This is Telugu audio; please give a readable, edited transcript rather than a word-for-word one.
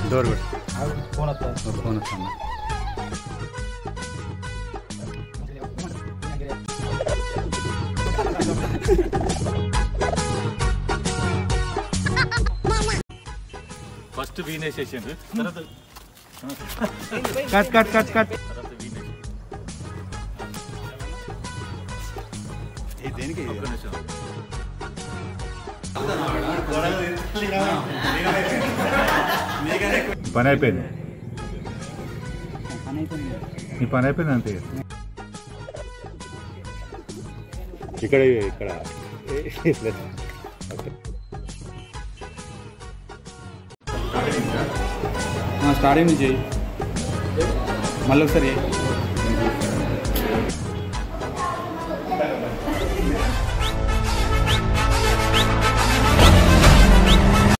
డోర్ కొట్టు. ఫోన్ వస్తా. ఫోన్ వస్తాను. ఫస్ట్ వీనేసేసిండ్రు, తర్వాత కట్ కట్ కట్ కట్. తర్వాత వీనేసి దేనికి ఒక్క నిమిషం. పని అయిపోయింది, నీ పని అయిపోయింది అంతే. ఇక్కడ ఇక్కడ స్టార్టింగ్ నుంచి మళ్ళీ ఒకసారి